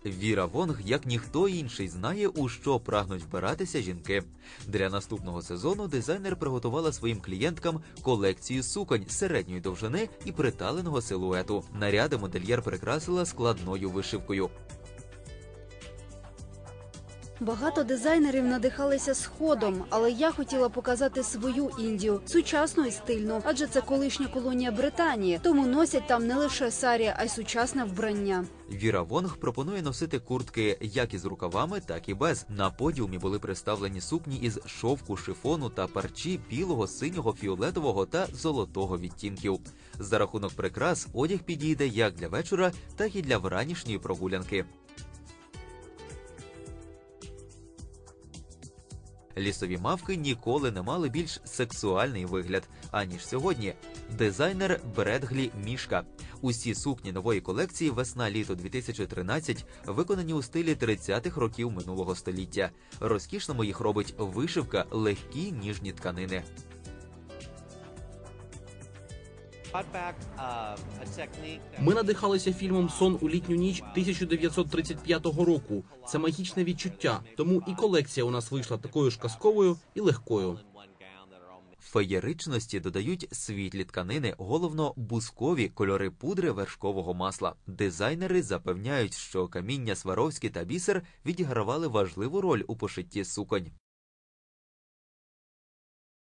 Віра Вонг, як ніхто інший, знає, у що прагнуть вбиратися жінки. Для наступного сезону дизайнер приготувала своїм клієнткам колекцію суконь середньої довжини і приталеного силуету. Наряди модельєр прикрасила складною вишивкою. Багато дизайнерів надихалися Сходом, але я хотіла показати свою Індію, сучасну і стильну, адже це колишня колонія Британії, тому носять там не лише сарі, а й сучасне вбрання. Віра Вонг пропонує носити куртки як із рукавами, так і без. На подіумі були представлені сукні із шовку, шифону та парчі білого, синього, фіолетового та золотого відтінків. За рахунок прикрас одяг підійде як для вечора, так і для вранішньої прогулянки. Лісові мавки ніколи не мали більш сексуальний вигляд, аніж сьогодні. Дизайнер Бредглі Мішка. Усі сукні нової колекції «Весна-літо 2013» виконані у стилі 30-х років минулого століття. Розкішними їх робить вишивка, легкі ніжні тканини. Ми надихалися фільмом «Сон у літню ніч» 1935 року. Це магічне відчуття, тому і колекція у нас вийшла такою ж казковою і легкою. Феєричності додають світлі тканини, головно бускові кольори пудри вершкового масла. Дизайнери запевняють, що каміння Сваровські та бісер відігравали важливу роль у пошитті суконь.